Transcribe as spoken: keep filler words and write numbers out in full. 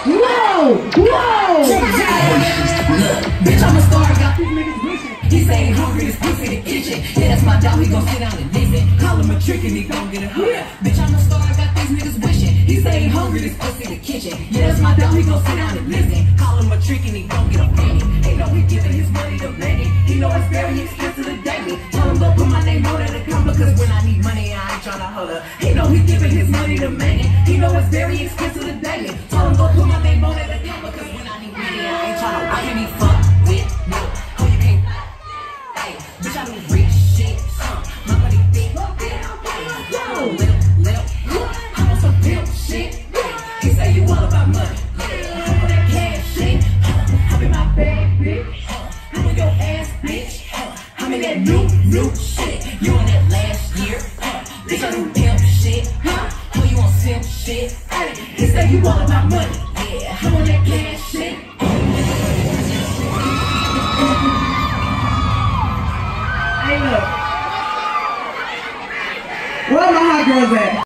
Whoa! Whoa! Look, bitch, I'm a star, got these niggas wishing. He say he hungry, this pussy the kitchen. Yeah, that's my dog, he gon' sit down and listen. Call him a trick and he gon' get a hook. Yeah. Bitch, I'm a star, got these niggas wishing. He say he hungry, this pussy the kitchen. Yeah, that's my dog, he gon' sit down and listen. Call him a trick and he gon' get a penny. He know he giving his money to many. He know it's very expensive to daily. Tell him go put my name on that account, because when I need money, I ain't tryna holler. He know he giving his money to many. He know it's very expensive to daily. Tell him go put my name on that account, because when I need money, I ain't tryna. I can't be fucked with, no. Oh, you can't. Hey, bitch, I do rich shit. Uh, my money big, big, little, little. I'm on some pimp shit. He say you all about money. Yeah, I'm on that cash shit. I'm in my bag, bitch. I'm on your ass, bitch. I'm in that new, new shit. You on that last year. Bitch, I do pimp shit. Oh, you on simp shit. He say you all about money. Yeah, I'm on that cash shit. Hey, look. Where my hot girls at?